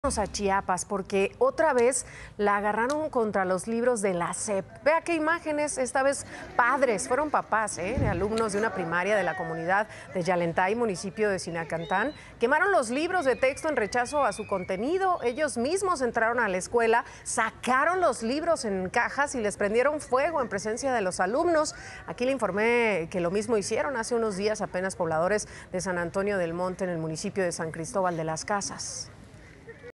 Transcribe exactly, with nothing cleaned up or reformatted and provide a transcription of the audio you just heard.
A Chiapas porque otra vez la agarraron contra los libros de la S E P. Vea qué imágenes, esta vez padres, fueron papás ¿eh? de alumnos de una primaria de la comunidad de Yalentay, municipio de Sinacantán, quemaron los libros de texto en rechazo a su contenido. Ellos mismos entraron a la escuela, sacaron los libros en cajas y les prendieron fuego en presencia de los alumnos. Aquí le informé que lo mismo hicieron hace unos días apenas pobladores de San Antonio del Monte en el municipio de San Cristóbal de las Casas.